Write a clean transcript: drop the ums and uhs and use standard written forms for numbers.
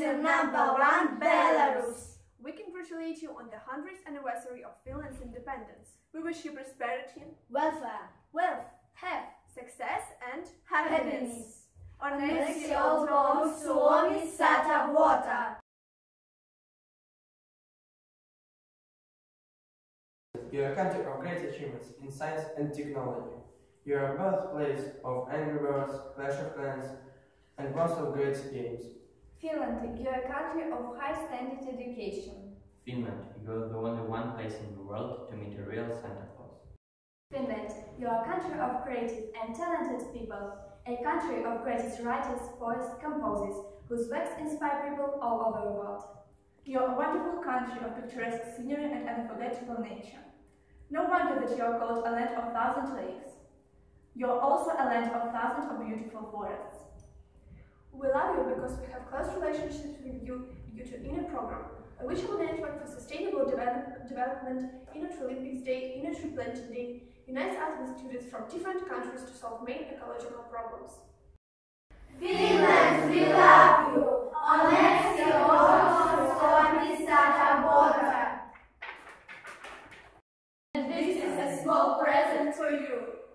your number one, Belarus. We congratulate you on the 100th anniversary of Finland's independence. We wish you prosperity, welfare, wealth, health, success and happiness. Onneksi olkoon Suomi 100 vuotta. You are a country of great achievements in science and technology. You are a birthplace of Angry Birds, Clash of Clans, and most of great games. Finland, you are a country of high standard education. Finland, you are the only one place in the world to meet a real Santa Claus. Finland, you are a country of creative and talented people. A country of greatest writers, poets, composers, whose works inspire people all over the world. You are a wonderful country of picturesque scenery and unforgettable nature. No wonder that you are called a land of 1,000 lakes. You are also a land of thousands of beautiful forests. We love you because we have close relationships with you due to INA program, a regional network for sustainable development. INA Olympics Day, INA Planting Day unites us with students from different countries to solve main ecological problems. Finland, we love you. Onneksi olkoon Suomi 100 vuotta. And this is a small present for you.